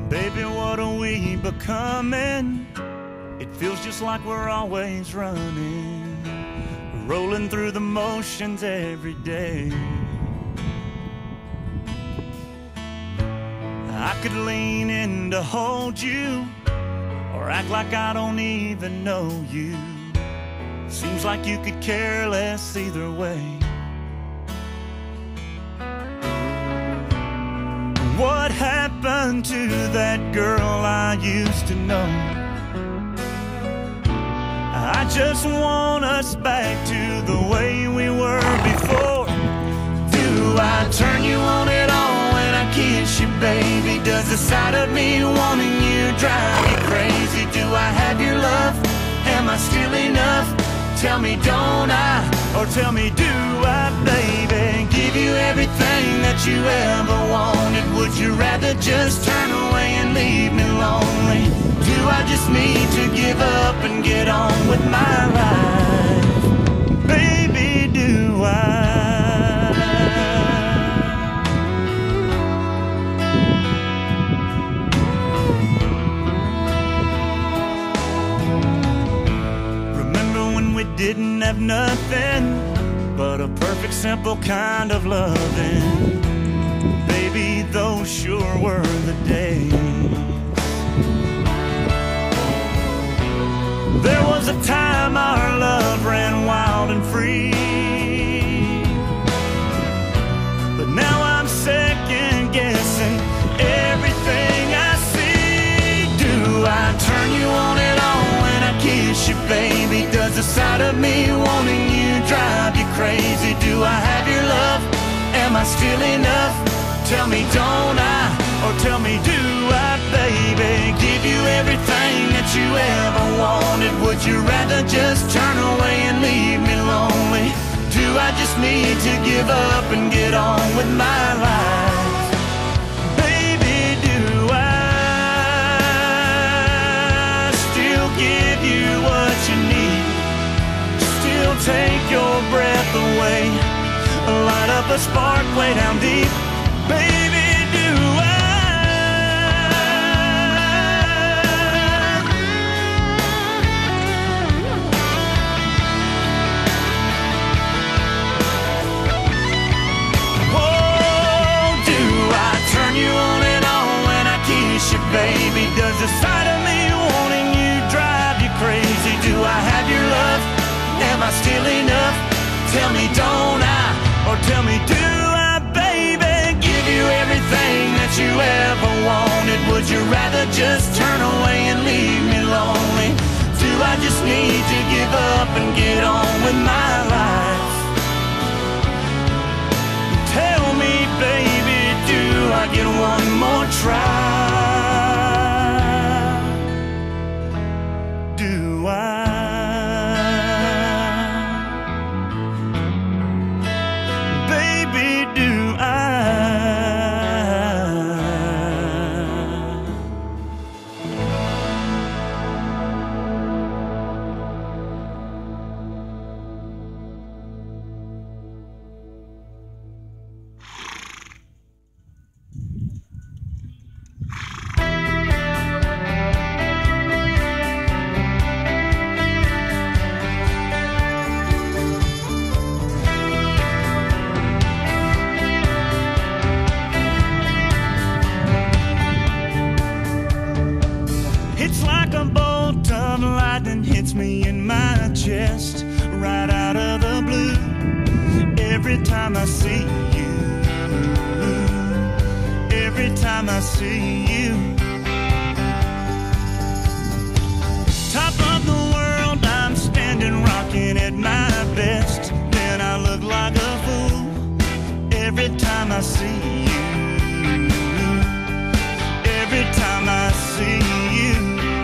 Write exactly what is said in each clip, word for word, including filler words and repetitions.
Baby, what are we becoming? It feels just like we're always running, rolling through the motions every day. I could lean in to hold you, or act like I don't even know you. Seems like you could care less either way. What happened to that girl I used to know? I just want us back to the way we were before. Do I turn you on at all when I kiss you, baby? Does the sight of me wanting you drive you crazy? Do I have your love? Am I still enough? Tell me, don't I? Or tell me, do I, baby? Give you everything that you ever wanted. Would you rather just turn away and leave me lonely? Do I just need to give up and get on with my life? Baby, do I? Didn't have nothing but a perfect, simple kind of loving. Baby, those sure were the days. There was a time our love ran wild and free, but now I'm second guessing everything I see. Do I turn you on at all when I kiss you, baby? Does the sight of me wanting you drive you crazy? Do I have your love? Am I still enough? Tell me, don't I? Or tell me, do I, baby? Give you everything that you ever wanted. Would you rather just turn away and leave me lonely? Do I just need to give up and get on with my life? Baby, do I still give you what you need? Still take your breath away, light up a spark way down deep. Baby, do I? Oh, do I turn you on and on when I kiss you, baby? Does the sight of me wanting you drive you crazy? Do I have your love? Am I still enough? Tell me, don't I? Or tell me, do I, baby? Give you everything that you ever wanted. Would you rather just turn away and leave me lonely? Do I just need to give up and get on with my life? Tell me, baby, do I get one more try? Do I? It's like a bolt of lightning hits me in my chest, right out of the blue. Every time I see you, every time I see you. Top of the world, I'm standing rocking at my best. Then I look like a fool every time I see you, every time I see you.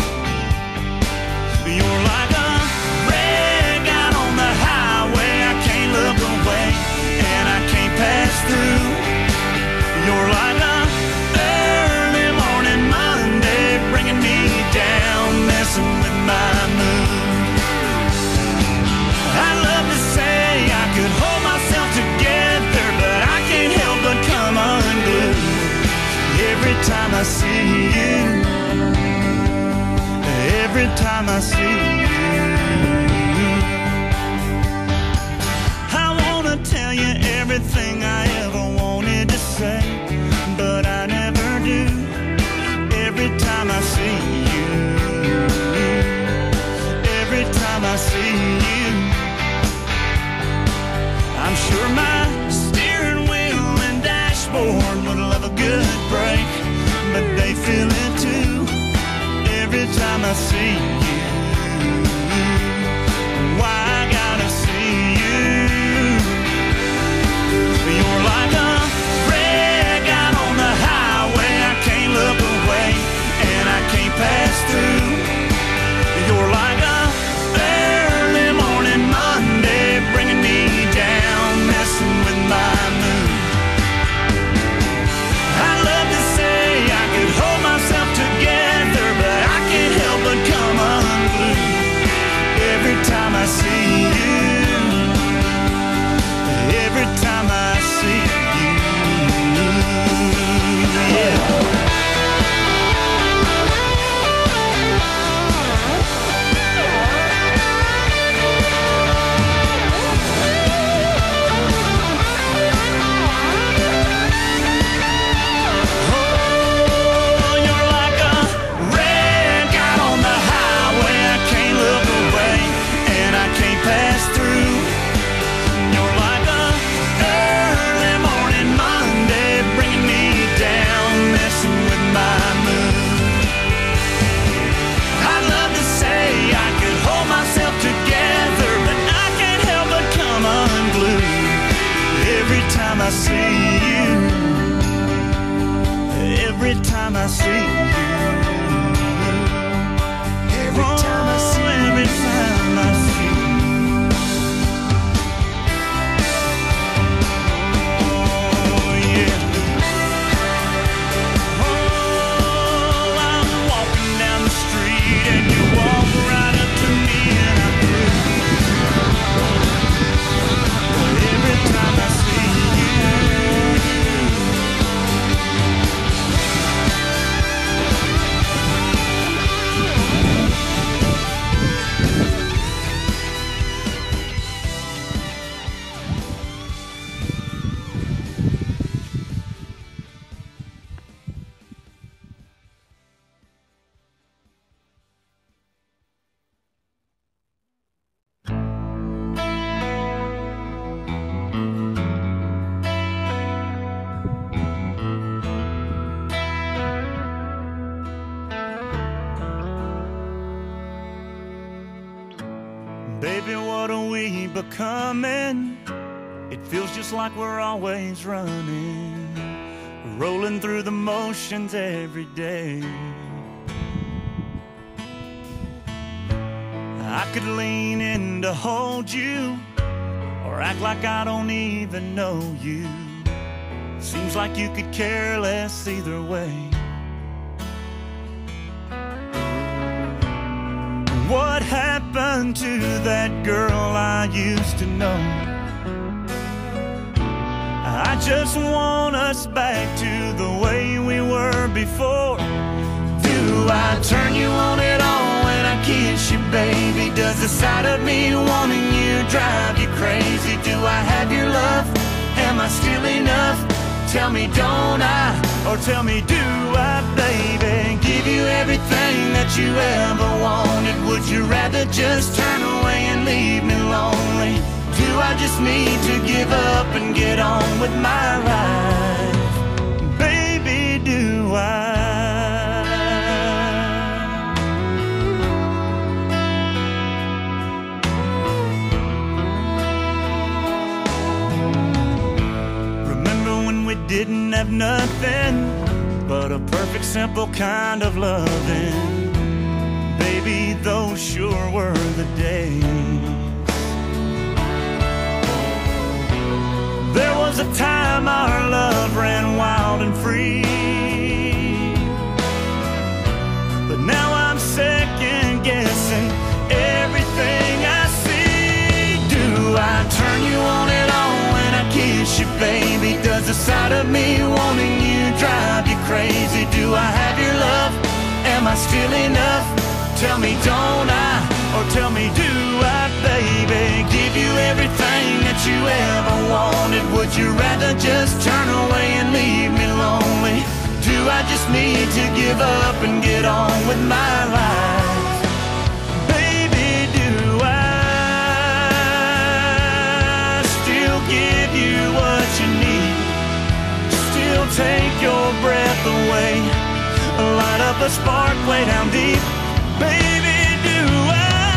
You're like a red guy on the highway. I can't look away and I can't pass through. You're like a early morning Monday, bringing me down, messing with my mood. I love to say I could hold myself together, but I can't help but come unglued every time I see you. every time I see you. I wanna tell you everything I ever wanted to say, but I never do. Every time I see you, every time I see you, I'm sure my steering wheel and dashboard would love a good break, but they feel it too. Every time I see you, why I gotta see you? You're like a wreck out on the highway. I can't look away and I can't pass through. You're like a early morning Monday, bringing me down, messing with my mood. I love to say I could hold myself together, but I can't help but come unglued every time I see you. Every time I see you, yeah. I see you, every time I see you, every time I see you, every time I see you. Oh yeah. Oh, I'm walking down the street and you walk right up to me and I do. Every time I see you. Baby, what are we becoming? It feels just like we're always running, rolling through the motions every day. I could lean in to hold you, or act like I don't even know you. Seems like you could care less either way. What happened to that girl I used to know? I just want us back to the way we were before. Do I turn you on at all when I kiss you, baby? Does the sight of me wanting you drive you crazy? Do I have your love? Am I still enough? Tell me, don't I? Or tell me, do I, baby? Give you everything that you ever wanted. Would you rather just turn away and leave me lonely? Do I just need to give up and get on with my life? Baby, do I? We didn't have nothing but a perfect, simple kind of loving. Baby, those sure were the days. There was a time our love ran wild and free, but now I'm second guessing everything I see. Do I turn you on at all when I kiss you, baby? Does the sight of me wanting you drive you crazy? Do I have your love? Am I still enough? Tell me, don't I, or tell me, do I, baby? Give you everything that you ever wanted. Would you rather just turn away and leave me lonely? Do I just need to give up and get on with my life? Baby, do I still give you what you need? Still take your breath away, light up a spark way down deep. Baby, do I?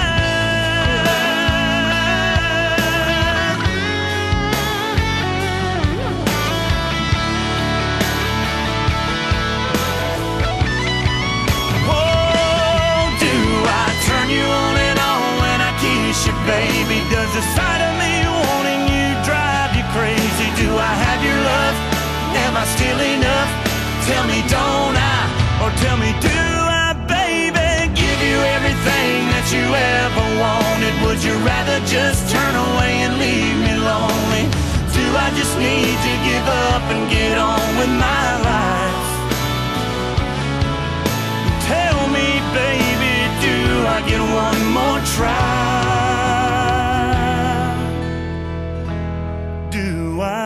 Oh, do I turn you on and on when I kiss you, baby? Does the sight of me wanting you drive you crazy? Do I have your love? Am I still enough? Tell me, don't I? Or tell me, do I, baby? Give you everything that you ever wanted. Would you rather just turn away and leave me lonely? Do I just need to give up and get on with my life? Tell me, baby, do I get one more try? Do I?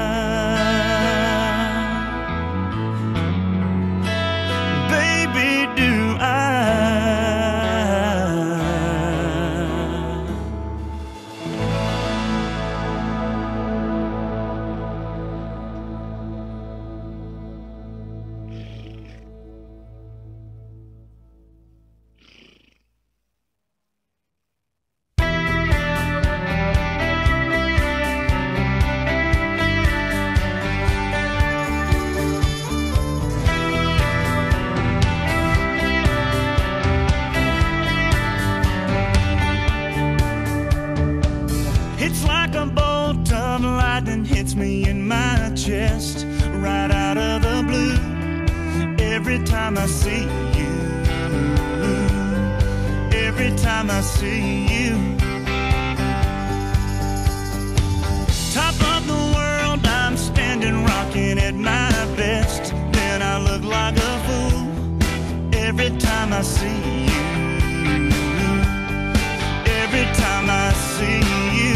It's like a bolt of lightning hits me in my chest, right out of the blue. Every time I see you, every time I see you. Top of the world, I'm standing rocking at my best. Then I look like a fool every time I see you, every time I see you.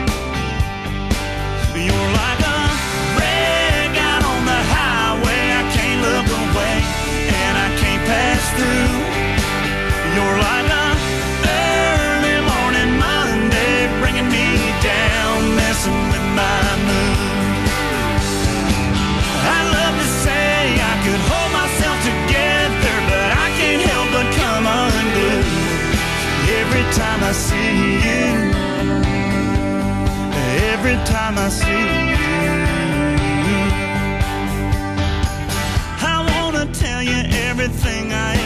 You're like a wreck out on the highway. I can't look away and I can't pass through. You're like a early morning Monday, bringing me down, messing with my mood. I'd love to say I could hold myself together, but I can't help but come unglued every time I see you, every time I see you. I wanna tell you everything I